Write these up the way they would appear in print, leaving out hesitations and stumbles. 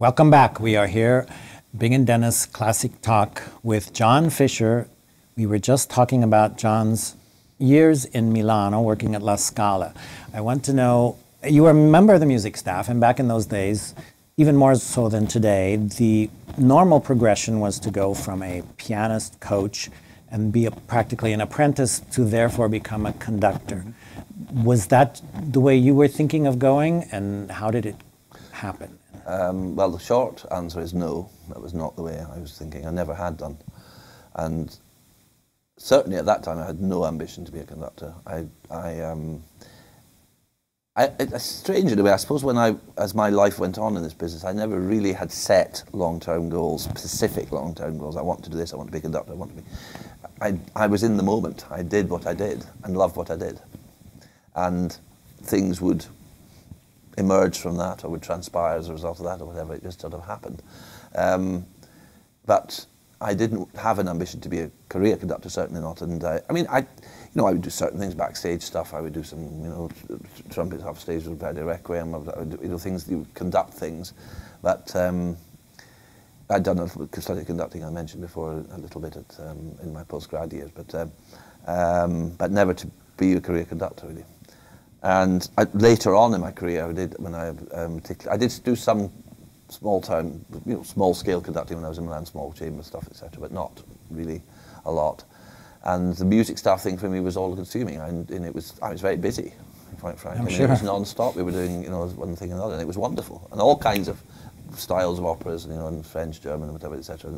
Welcome back. We are here, Bing and Dennis Classic Talk with John Fisher. We were just talking about John's years in Milano working at La Scala. I want to know, you were a member of the music staff, and back in those days, even more so than today, the normal progression was to go from a pianist coach and be practically an apprentice to therefore become a conductor. Was that the way you were thinking of going, and how did it happen? Well, the short answer is no. That was not the way I was thinking. I never had done. And certainly at that time I had no ambition to be a conductor. It's strange in a way. I suppose as my life went on in this business, I never really had set long-term goals, specific long-term goals. I want to do this, I want to be a conductor, I want to be... I was in the moment. I did what I did and loved what I did. And things would emerge from that or would transpire as a result of that or whatever. It just sort of happened. But I didn't have an ambition to be a career conductor, certainly not. And I would do certain things, backstage stuff. I would do some, trumpets off stage with Verdi Requiem. I would do things, you would conduct things. But I'd done study conducting, I mentioned before, a little bit in my postgrad years, but never to be a career conductor, really. And later on in my career, I did do some small-scale conducting when I was in Milan, small chamber stuff, etc., but not really a lot. And the music staff thing for me was all-consuming, and I was very busy, quite frankly. Sure. It was non-stop. We were doing, one thing and another, and it was wonderful. And all kinds of styles of operas, in French, German, and whatever, etc.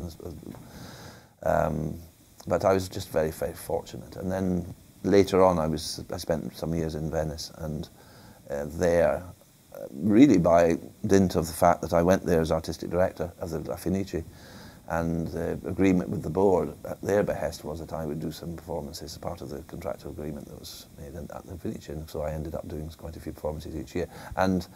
But I was just very, very fortunate. And then later on, I spent some years in Venice, and there, really by dint of the fact that I went there as artistic director of the La Fenice, and the agreement with the board at their behest was that I would do some performances as part of the contractual agreement that was made at the Fenice, and so I ended up doing quite a few performances each year. And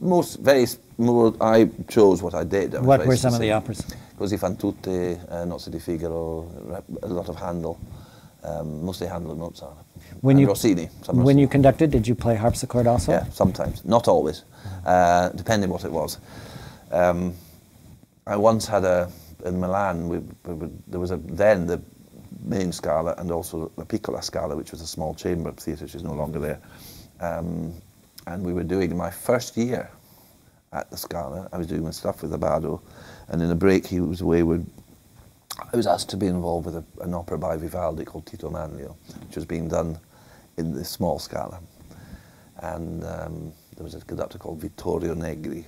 I chose what I did. What were some of the operas? Così fan tutte, Nozze di Figaro, a lot of Handel. Mostly Handel and Mozart. Rossini. When you conducted, did you play harpsichord also? Yeah, sometimes. Not always, depending what it was. I once had in Milan, there was then the main Scala and also the Piccola Scala, which was a small chamber theatre, which is no longer there. And we were doing my first year at the Scala. I was doing my stuff with Abbado, and in a break he was away I was asked to be involved with an opera by Vivaldi called Tito Manlio, which was being done in the small Scala. And there was a conductor called Vittorio Negri.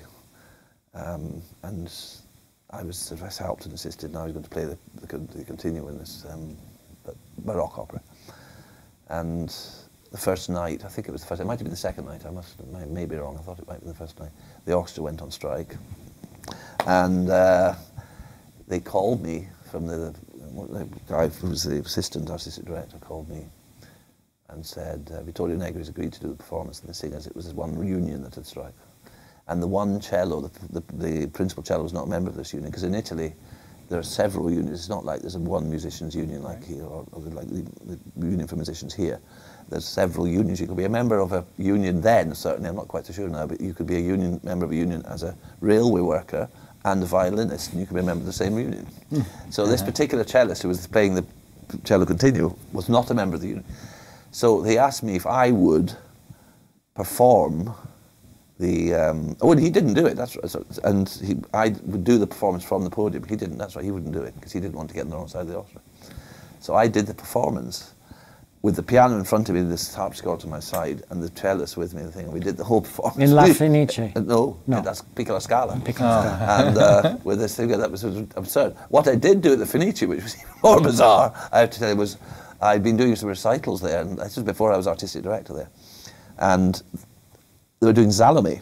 And I helped and assisted, and I was going to play the continuo in this Baroque opera. And the first night, I think it was the first, it might have been the second night, I may be wrong, I thought it might be the first night, the orchestra went on strike. And they called me from the guy who was the artistic director, called me and said, Vittorio Negri has agreed to do the performance and the singers. It was one union that had struck. And the one cello, the principal cello, was not a member of this union, because in Italy there are several unions. It's not like there's one musicians union like here, or like the union for musicians here. There's several unions. You could be a member of a union then, certainly, I'm not quite so sure now, but you could be a member of a union as a railway worker and a violinist, and you could be a member of the same union. So this particular cellist who was playing the cello continuo was not a member of the union. So they asked me if I would perform the... he didn't do it, that's right. And I would do the performance from the podium. He didn't, that's right, he wouldn't do it, because he didn't want to get on the wrong side of the orchestra. So I did the performance with the piano in front of me, this harpsichord to my side, and the cellist with me, and we did the whole performance. In La Fenice? No, that's Piccola Scala. Piccola Scala. And with this thing, that was absurd. What I did do at the Fenice, which was even more bizarre, I have to tell you, was I'd been doing some recitals there, and this was before I was artistic director there. And they were doing Salome.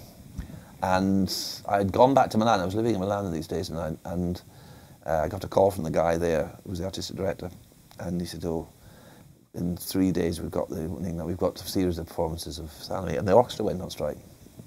And I'd gone back to Milan. I was living in Milan in these days, and I got a call from the guy there, who was the artistic director, and he said, in 3 days we've got a series of performances of Salome, and the orchestra went on strike.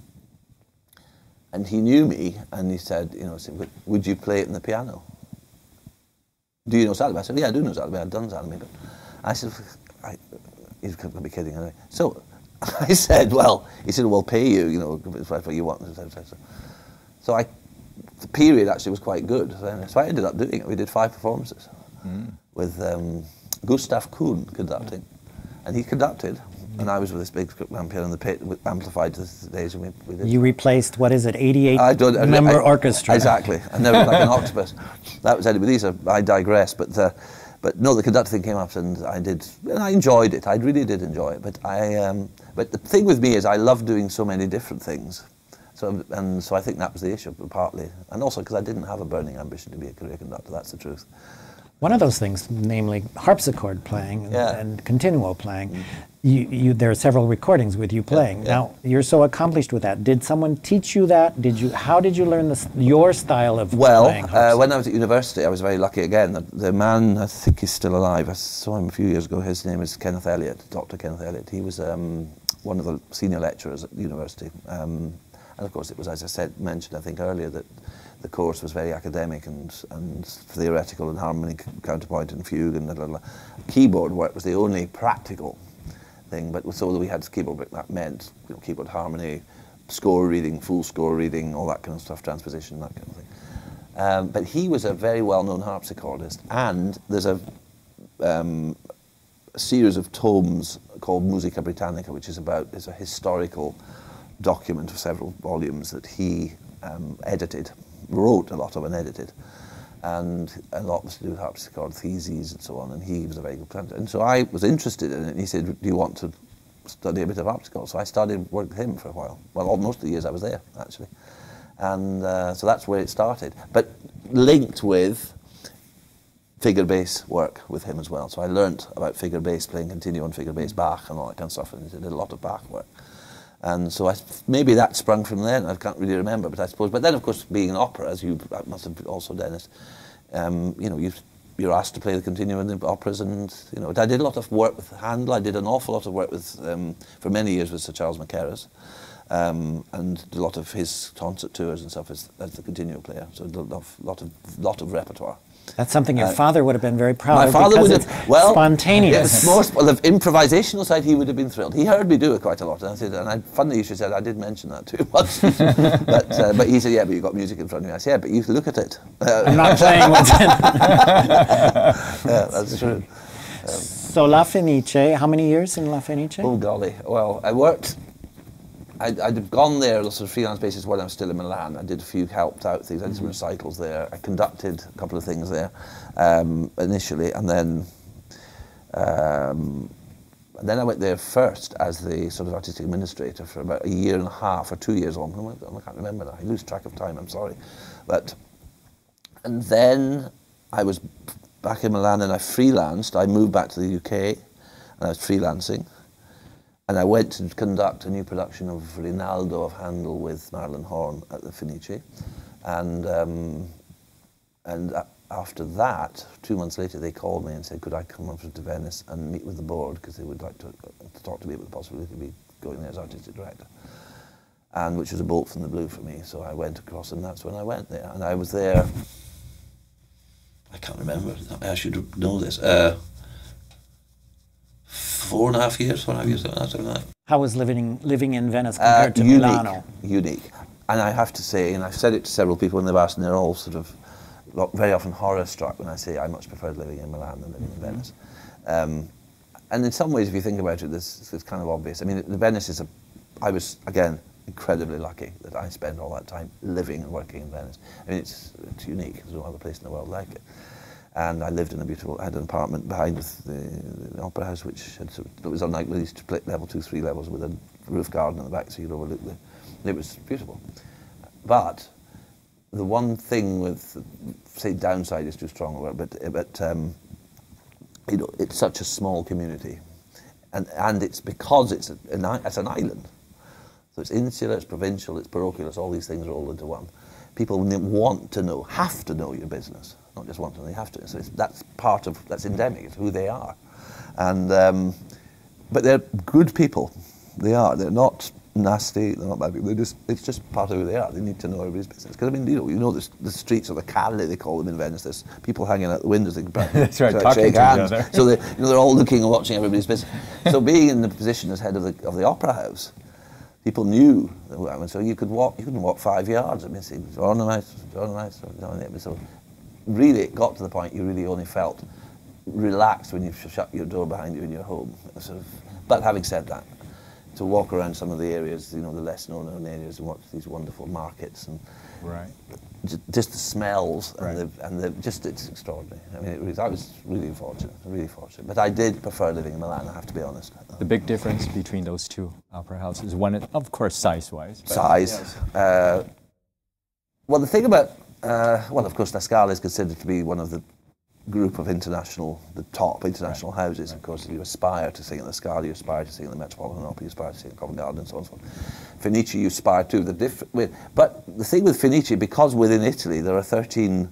And he knew me, and he said, would you play it in the piano? Do you know Salome? I said, yeah, I do know Salome. I've done Salome. But I said, he's going to be kidding anyway. So I said, well, he said, we'll pay you, what you want. So I the period actually was quite good. So I ended up doing it. We did 5 performances with Gustav Kuhn conducting, and he conducted. And I was with this big grand piano in the pit, amplified to the stage, and we did. You replaced, what is it, 88-member orchestra? Exactly. I never like an octopus. That was anyway. I digress. But no, the conductor thing came up, and I enjoyed it. I really did enjoy it. But the thing with me is, I love doing so many different things. So I think that was the issue, partly, and also because I didn't have a burning ambition to be a career conductor. That's the truth. One of those things, namely harpsichord playing and continuo playing, there are several recordings with you playing. Now, you're so accomplished with that. Did someone teach you that? How did you learn your style of playing harpsichord? When I was at university, I was very lucky again. The man, I think he's still alive, I saw him a few years ago, his name is Kenneth Elliott, Dr. Kenneth Elliott. He was one of the senior lecturers at the university. And of course, it was, as I mentioned, I think earlier, that the course was very academic and theoretical, and harmony, counterpoint, and fugue, and keyboard work was the only practical thing. But so that we had keyboard work, that meant keyboard harmony, score reading, full score reading, all that kind of stuff, transposition, that kind of thing. But he was a very well-known harpsichordist, and there's a series of tomes called Musica Britannica, which is a historical document of several volumes that he wrote a lot of and edited, and a lot was to do with harpsichord theses and so on, and he was a very good player. And so I was interested in it, and he said, do you want to study a bit of harpsichord? So I started work with him for a while. Well, most of the years I was there, actually. And so that's where it started. But linked with figure bass work with him as well. So I learnt about figure bass, playing continuo and figure bass, Bach and all that kind of stuff, and he did a lot of Bach work. And so maybe that sprung from there, and I can't really remember, but I suppose. But then, of course, being an opera, as you must have also, Dennis, you're asked to play the continuo in the operas, and I did a lot of work with Handel. I did an awful lot of work with, for many years, with Sir Charles Mackerras, and did a lot of his concert tours and stuff as the continuo player. So a lot of repertoire. That's something your father would have been very proud of. My father would have, spontaneous. The improvisational side, he would have been thrilled. He heard me do it quite a lot, and I said, funny you should say, I did mention that too much. but he said, yeah, but you've got music in front of me. I said, yeah, but you look at it. I'm not playing with it. Yeah, that's true. So La Fenice, how many years in La Fenice? Oh golly, well, I worked. I'd gone there on a sort of freelance basis when I was still in Milan. I did a few helped out things. I did some recitals there. I conducted a couple of things there initially, and then I went there first as the sort of artistic administrator for about a year and a half or 2 years on. I can't remember now. I lose track of time. I'm sorry, and then I was back in Milan and I freelanced. I moved back to the UK and I was freelancing. And I went to conduct a new production of Rinaldo of Handel with Marilyn Horne at the Fenice. And after that, 2 months later, they called me and said, could I come over to Venice and meet with the board, because they would like to talk to me about the possibility of me going there as artistic director. And which was a bolt from the blue for me. So I went across, and that's when I went there. And I was there, I can't remember, I should know this. 4.5 years, 4.5 years, something like that. How was living in Venice compared to Milano? Unique. And I have to say, and I've said it to several people in the past, and they're all sort of very often horror-struck when I say I much preferred living in Milan than living in Venice. And in some ways, if you think about it, it's kind of obvious. I mean, Venice I was, again, incredibly lucky that I spent all that time living and working in Venice. I mean, it's unique. There's no other place in the world like it. And I lived in I had an apartment behind the Opera House, it was on like these level 2, 3 levels with a roof garden in the back, so you could overlook it was beautiful. But the one thing with, say, downside is too strong a word, but it's such a small community, and it's because it's an island, so it's insular, it's provincial, it's parochial, it's all these things rolled into one. People have to know your business. Not just want to, they have to. So that's endemic. It's who they are, and but they're good people. They are. They're not nasty. They're not bad people. It's just part of who they are. They need to know everybody's business. Because I mean, the streets, or the calle they call them in Venice. There's people hanging out the windows. They can that's right, talking shake to hands. each other. So they're all looking and watching everybody's business. So being in the position as head of the opera house, people knew. So you could walk. You couldn't walk 5 yards. I mean, it was organized. So really, it got to the point you really only felt relaxed when you shut your door behind you in your home. Sort of, but having said that, to walk around some of the areas, the less known areas, and watch these wonderful markets and just the smells and the just it's extraordinary. I mean, I was really fortunate. But I did prefer living in Milan, I have to be honest. The big difference between those two opera houses, one, of course, size-wise. Size. Yes. Well, the thing about, of course, La Scala is considered to be one of the group of the top international houses. Of course, you aspire to sing at La Scala, you aspire to sing at the Metropolitan Opera, you aspire to sing at Covent Garden, and so on and so on. Fenice, you aspire to. But the thing with Fenice, because within Italy there are 13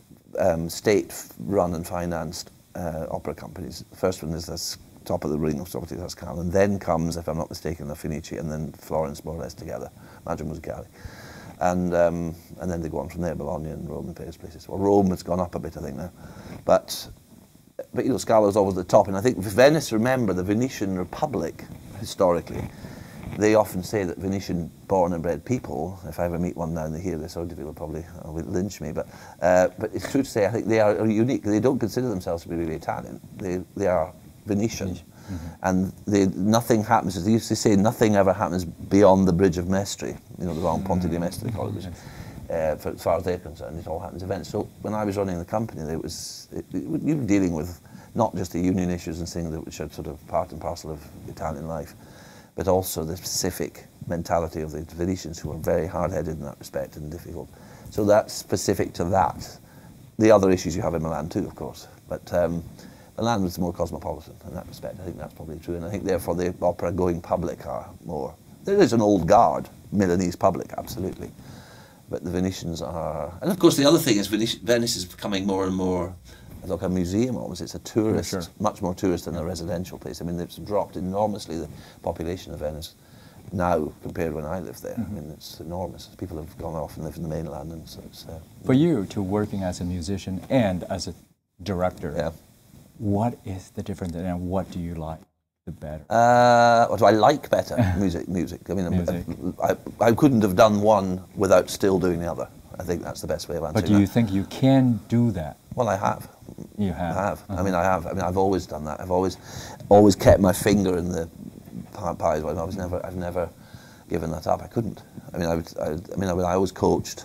state-run and financed opera companies. The first one is this top of the ring of La Scala, and then comes, if I'm not mistaken, La Fenice, and then Florence more or less together, Maggio Musicale. And then they go on from there, Bologna and Rome and various places. Well, Rome has gone up a bit, I think, now. But Scala was always at the top. And I think Venice, remember, the Venetian Republic, historically, they often say that Venetian born and bred people, if I ever meet one now and they hear this, Odivi will probably lynch me, but it's true to say I think they are unique. They don't consider themselves to be really Italian. They are Venetian. And nothing happens, as they used to say, nothing ever happens beyond the Bridge of Mestre, the long Ponte di Mestre, they call it, for as far as they're concerned, it all happens events. So when I was running the company, you were dealing with not just the union issues and things which are sort of part and parcel of Italian life, but also the specific mentality of the Venetians, who are very hard-headed in that respect and difficult. So that's specific to that. The other issues you have in Milan too, of course, but Milan was more cosmopolitan in that respect. I think that's probably true, and I think therefore the opera going public are more. There is an old guard Milanese public, absolutely, but the Venetians are. And of course, the other thing is Venice is becoming more and more like a museum almost. It's a tourist, much more tourist than a residential place. I mean, it's dropped enormously the population of Venice now compared to when I lived there. I mean, it's enormous. People have gone off and lived in the mainland, and so it's. For you, to working as a musician and as a director, what is the difference, and what do you like the better? What do I like better? Music. I mean, I couldn't have done one without still doing the other. I think that's the best way of answering that. But do you think you can do that? Well, I have. You have? I have. I mean, I have. I mean, I've always done that. I've always kept my finger in the pies. I've never given that up. I couldn't. I mean, when I was coached,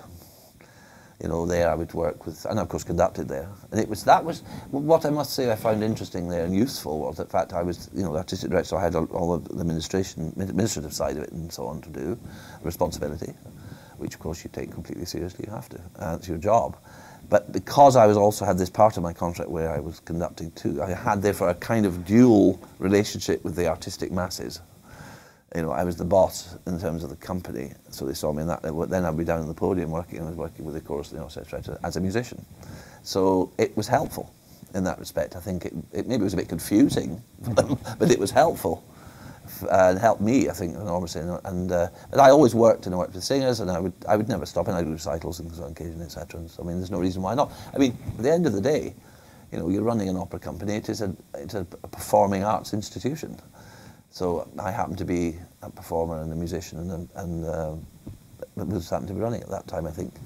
there I would work with, and of course conducted there. And that was what I must say I found interesting there and useful was the fact I was, the artistic director, so I had all the administrative side of it and so on to do, responsibility, which of course you take completely seriously, you have to, it's your job. But because I also had this part of my contract where I was conducting too, I had therefore a kind of dual relationship with the artistic masses. I was the boss in terms of the company, so they saw me in that. Then I'd be down on the podium I was working with the chorus, etc., as a musician. So it was helpful in that respect. I think it maybe was a bit confusing for them, but it was helpful and helped me, I think, enormously. And but I always worked with singers, and I would never stop, and I'd do recitals and so on occasion, etc. And so, I mean, there's no reason why not. I mean, at the end of the day, you're running an opera company. It's a performing arts institution. So I happened to be a performer and a musician, and just happened to be running at that time, I think.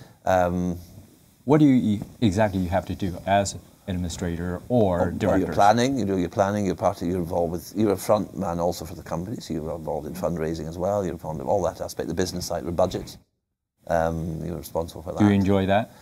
What do you exactly have to do as an administrator or director? You're planning. You do your planning. You're involved with. You're a front man also for the company, so you're involved in fundraising as well. You're involved in all that aspect, the business side, with budgets. You're responsible for that. Do you enjoy that?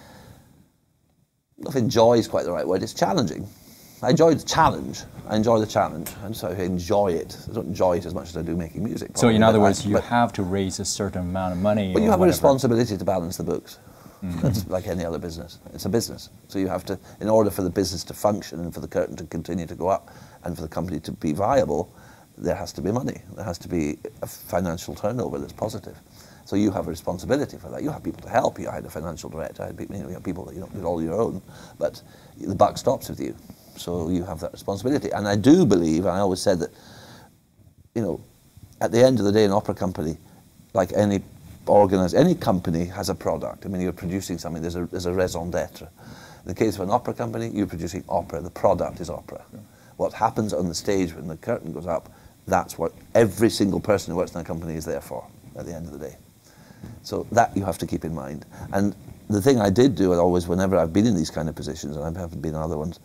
If enjoy is quite the right word. It's challenging. I enjoy the challenge. And so I enjoy it. I don't enjoy it as much as I do making music. So in other words, you have to raise a certain amount of money. But you have a responsibility to balance the books. That's like any other business. It's a business. So you have to, in order for the business to function and for the curtain to continue to go up and for the company to be viable, there has to be money. There has to be a financial turnover that's positive. So you have a responsibility for that. You have people to help you. I had a financial director. I had people that you don't do it all your own, but the buck stops with you. So you have that responsibility. And I do believe, and I always said that, at the end of the day, an opera company, like any company, has a product. I mean, you're producing something, there's a raison d'etre. In the case of an opera company, you're producing opera. The product is opera. What happens on the stage when the curtain goes up, That's what every single person who works in a company is there for at the end of the day. So that you have to keep in mind. And the thing I did do always, whenever I've been in these kind of positions, and I haven't been in other ones,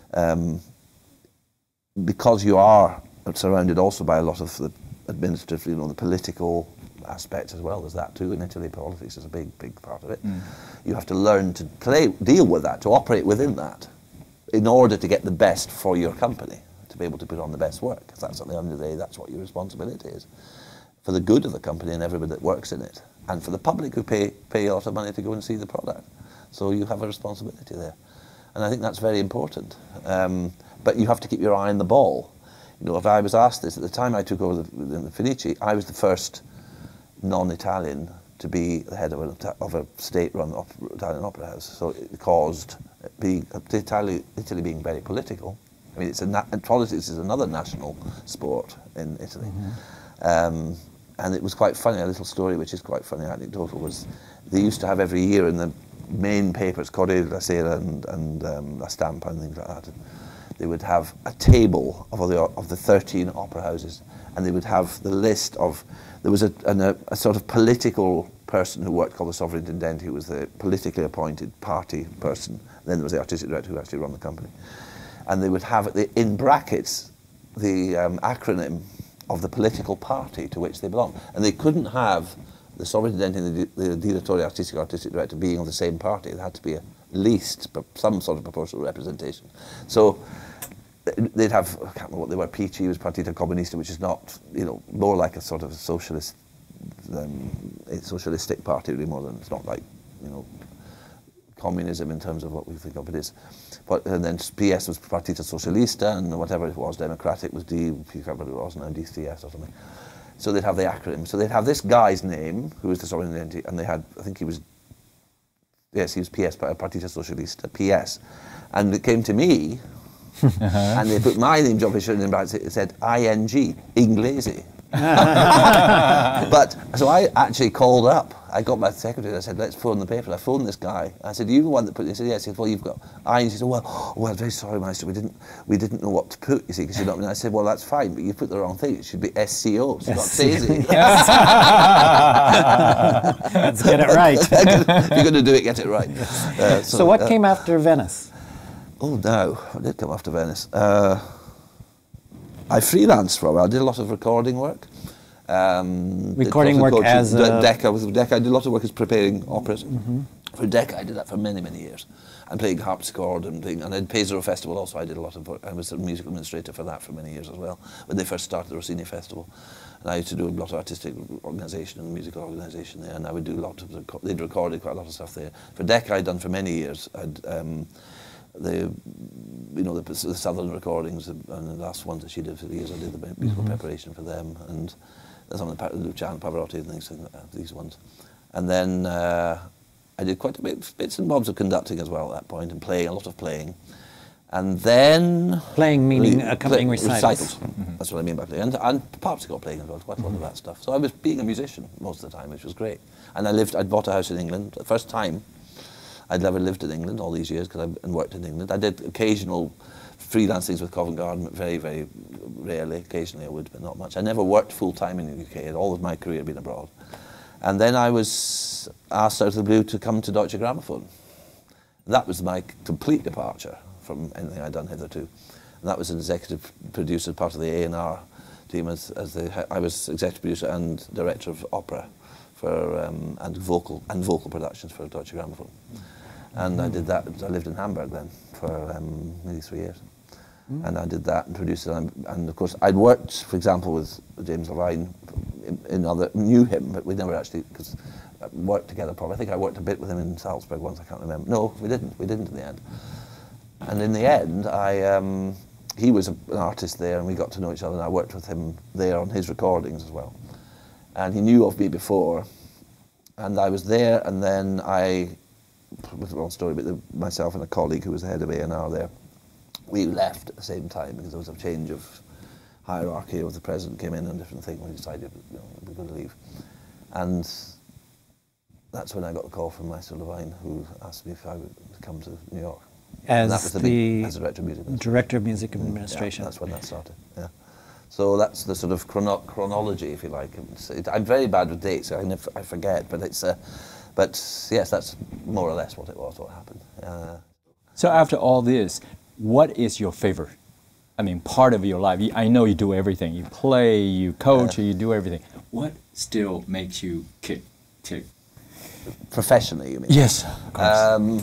because you are surrounded also by a lot of the administrative, the political aspects as well. There's that too. In Italy, politics is a big, big part of it. You have to learn to deal with that, to operate within that, in order to get the best for your company, to be able to put on the best work. Because that's at the end of the day, that's what your responsibility is, for the good of the company and everybody that works in it, and for the public who pay a lot of money to go and see the product. So you have a responsibility there, and I think that's very important. But you have to keep your eye on the ball. If I was asked this at the time I took over the Fenici, I was the first non-Italian to be the head of a state-run Italian opera house. So it caused Italy being very political. I mean, politics is another national sport in Italy. And it was quite funny. A little story, which is quite funny, anecdotal, was they used to have every year in the main papers, Corriere della Sera and La Stampa and things like that. They would have a table of the 13 opera houses, and they would have the list of. There was a sort of political person who worked called the Sovrintendente, who was the politically appointed party person. Then there was the artistic director who actually ran the company, and they would have in brackets the acronym of the political party to which they belonged, and they couldn't have the Sovrintendente and the Direttore artistic director being of the same party. There had to be at least some sort of proportional representation. So they'd have, I can't remember what they were, PC was Partito Comunista, which is not, more like a sort of a socialistic party, really, more than, it's not like, communism in terms of what we think of it is. But, and then PS was Partito Socialista, and whatever it was, Democratic was whatever it was, now DCS or something. So they'd have the acronym. So they'd have this guy's name, who was the Sovrintendente, and they had, I think he was PS, Partito Socialista, PS. And it came to me, and they put my name, John Fisher, and it said ING, Inglese. But, so I actually called up. I got my secretary and I said, let's phone the paper. I phoned this guy. I said, are you the one that put it? He said, yes. He said, well, you've got I. He said, well, I'm very sorry, Maestro. We didn't know what to put, you see, because you're not. And I said, well, that's fine, but you put the wrong thing. It should be SCO, so not Sesi. Let's get it right. If you're going to do it, get it right. So what came after Venice? Oh, no. What did come after Venice? I freelanced for a while. I did a lot of recording work. Recording work as Decca. With Decca, I did a lot of work as preparing operas. For Decca, I did that for many, many years. And playing harpsichord and at Pesaro Festival also I did a lot of work. I was a musical administrator for that for many years as well, when they first started the Rossini Festival. And I used to do a lot of artistic organisation and musical organisation there, and I would do a lot of, they'd recorded quite a lot of stuff there. For Decca, I'd done for many years. The Southern recordings and the last ones that she did for the years, I did the musical preparation for them, and some of the Luciano Pavarotti and things like that, these ones. And then I did quite a bit, bits and bobs of conducting as well at that point, and playing, a lot of playing. And then... Playing meaning accompanying recitals. That's what I mean by playing. And harpsichord playing as well, quite a lot of that stuff. So I was being a musician most of the time, which was great. And I'd bought a house in England. The first time I'd never lived in England all these years and worked in England. I did occasional freelance things with Covent Garden, very, very rarely. Occasionally I would, but not much. I never worked full-time in the UK. All of my career had been abroad. And then I was asked out of the blue to come to Deutsche Grammophon. That was my complete departure from anything I'd done hitherto. And that was an executive producer, part of the A&R team. I was executive producer and director of opera for and vocal productions for Deutsche Grammophon. And I did that. I lived in Hamburg then for nearly 3 years. And I did that and produced it. And of course, I'd worked, for example, with James Levine knew him, but we never actually worked together properly. I think I worked a bit with him in Salzburg once, I can't remember. No, we didn't in the end. And in the end, he was an artist there, and we got to know each other, and I worked with him there on his recordings as well. And he knew of me before, and I was there, and then with a long story, but myself and a colleague who was the head of A&R there, we left at the same time because there was a change of hierarchy. Of the president came in and different thing. We decided we were going to leave, and that's when I got the call from Maestro Levine, who asked me if I would come to New York. As the as Director of Music Administration. Director of Music Administration. Yeah, that's when that started. Yeah. So that's the sort of chronology, if you like. I'm very bad with dates. I forget, but but yes, that's more or less what it was. What happened. So after all this, what is your favorite? I mean, part of your life. I know you do everything. You play, you coach, you do everything. What still makes you tick? Professionally, you mean? Yes, of course.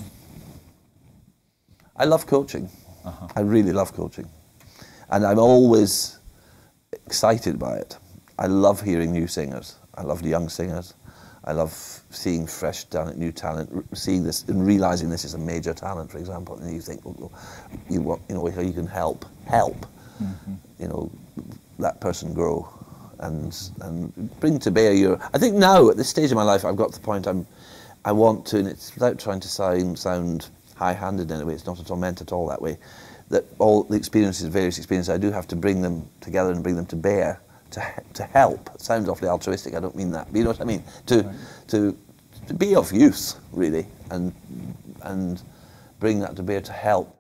I love coaching. I really love coaching. And I'm always excited by it. I love hearing new singers. I love the young singers. I love seeing fresh talent, new talent, seeing this and realizing this is a major talent, for example. And you think, you know, how you can help, you know, that person grow and bring to bear your. I think now at this stage of my life, I've got to the point I want to, and it's without trying to sound high-handed in a way. It's not at all meant at all that way. That all the experiences, various experiences, I do have to bring them together and bring them to bear to help. It sounds awfully altruistic. I don't mean that, but you know what I mean. To be of use, really, and bring that to bear to help.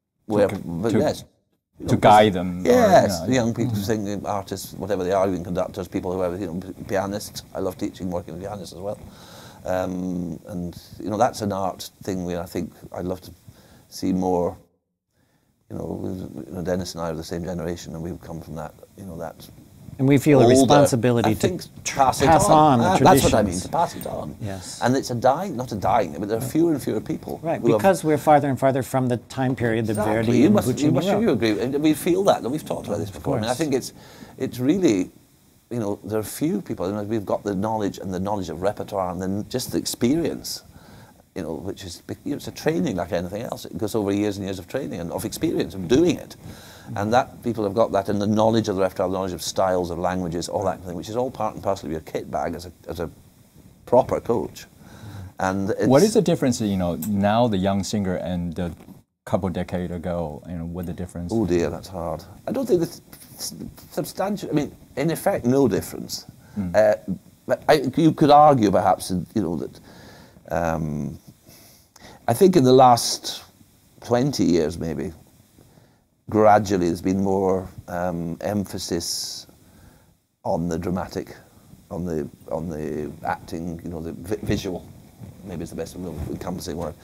To guide them. Yes, the young people, singing artists, whatever they are, even conductors, people, whoever, you know, pianists. I love teaching, working with pianists as well. And you know, that's an art thing where I think I'd love to see more. You know, Dennis and I are the same generation, and we've come from that. You know, that. And we feel a responsibility to pass on the traditions. That's what I mean, to pass it on. Yes. And it's not a dying, but there are fewer and fewer people. Right, because we're farther and farther from the time period that Verdi and Puccini wrote. You agree. And we feel that, and we've talked about this before. I mean, I think it's really, you know, there are few people. You know, we've got the knowledge of repertoire, and then just the experience. You know, which is, you know, it's a training like anything else. It goes over years and years of training and of experience of doing it. And that people have got that, and the knowledge of the repertoire, the knowledge of styles, of languages, all that kind of thing, which is all part and parcel of your kit bag as a proper coach. And what is the difference, you know, now the young singer and a couple decades ago, you know, what the difference? Oh dear, that's hard. I don't think that's substantial. I mean, in effect, no difference. But you could argue, perhaps, you know, that I think in the last 20 years, maybe, gradually there's been more emphasis on the dramatic, on the acting, you know, the visual. Maybe it's the best encompassing word.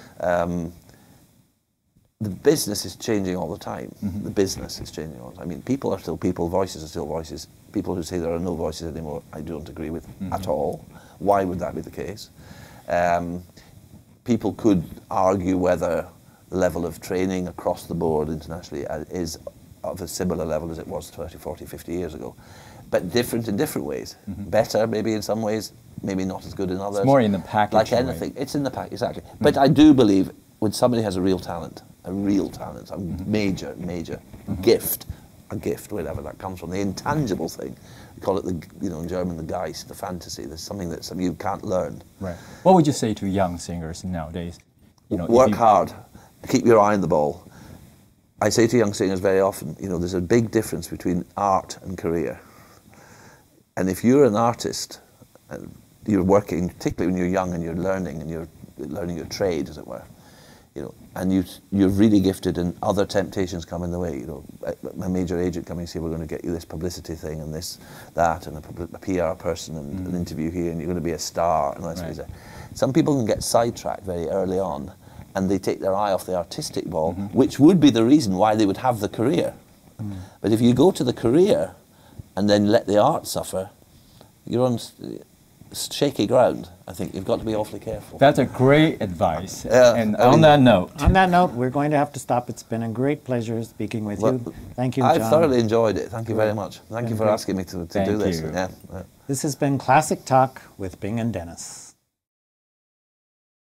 The business is changing all the time. The business is changing all the time. I mean, people are still people, voices are still voices. People who say there are no voices anymore, I don't agree with at all. Why would that be the case? People could argue whether the level of training across the board internationally is of a similar level as it was 30, 40, 50 years ago, but different in different ways. Better maybe in some ways, maybe not as good in others. It's more in the package. Like anything, it's in the package, exactly. But I do believe when somebody has a real talent, a major gift, a gift, wherever that comes from, the intangible thing. We call it in German, the Geist, the fantasy. There's something that you can't learn. Right. What would you say to young singers nowadays? You know, work hard, keep your eye on the ball. I say to young singers very often, you know, there's a big difference between art and career. And if you're an artist, you're working, particularly when you're young and you're learning your trade, as it were, you know, and you're really gifted, and other temptations come in the way. You know, a major agent coming and say, we're going to get you this publicity thing and this, that, and a PR person and an interview here, and you're going to be a star. And that's what some people can get sidetracked very early on, and they take their eye off the artistic ball, which would be the reason why they would have the career. But if you go to the career and then let the art suffer, you're on shaky ground. I think you've got to be awfully careful. That's a great advice. And on that note, we're going to have to stop. It's been a great pleasure speaking with you. Thank you, John. I've thoroughly enjoyed it. Thank you very much. Thank you for asking me to do this. This has been Classic Talk with Bing and Dennis.